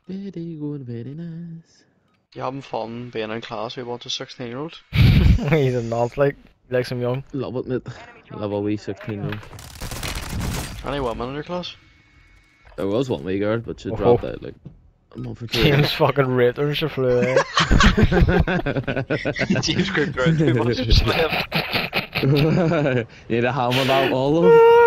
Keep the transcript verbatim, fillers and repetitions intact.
Very good, very nice. You having fun being in class with a bunch of sixteen year olds? He's a nonce, like, he likes him young. Love it, mate. Love a wee sixteen year old. Any women in your class? There was one wee girl, but she Oh. dropped out like a month or two ago. James fucking raped her and she flew away. James could grow too much. You need a hammer that wall of